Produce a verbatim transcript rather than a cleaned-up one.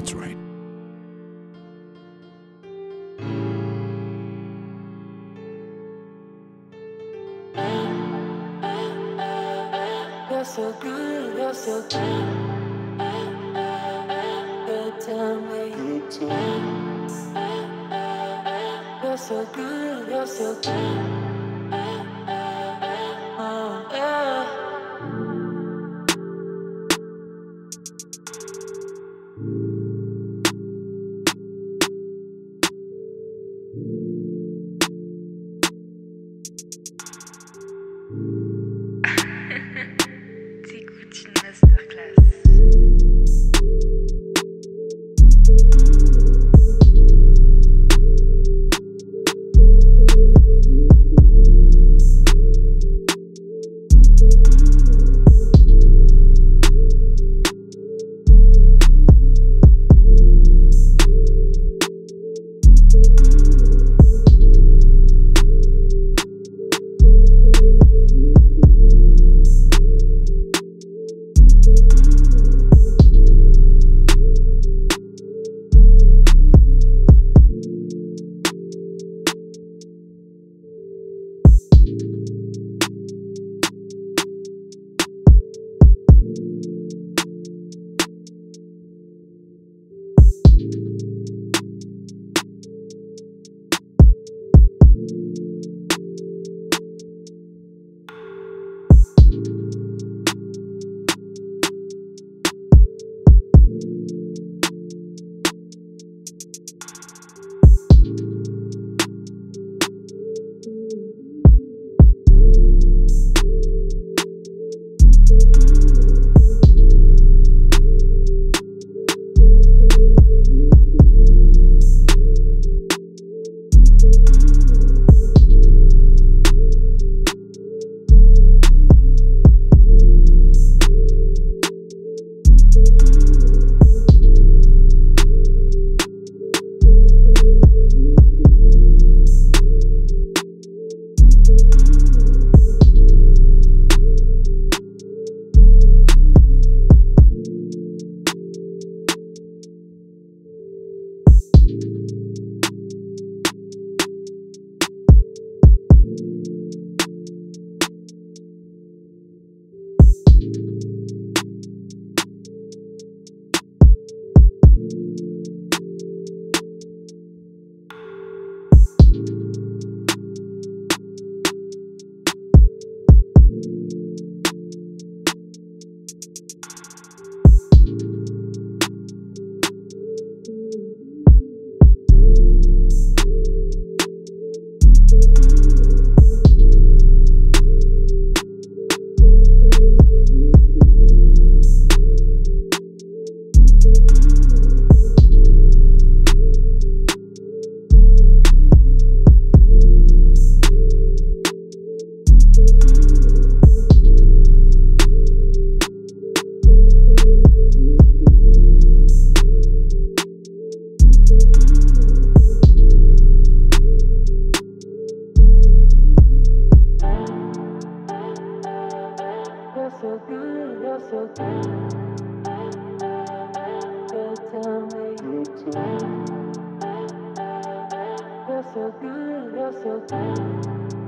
That's right. You're so good, you're so good. Good to me. Good to me. You're so good, you're so good. Oh, yeah. T'écoutes une masterclass. You're so good, you're so good. Good to me. Good to me. You're so good, you're so good.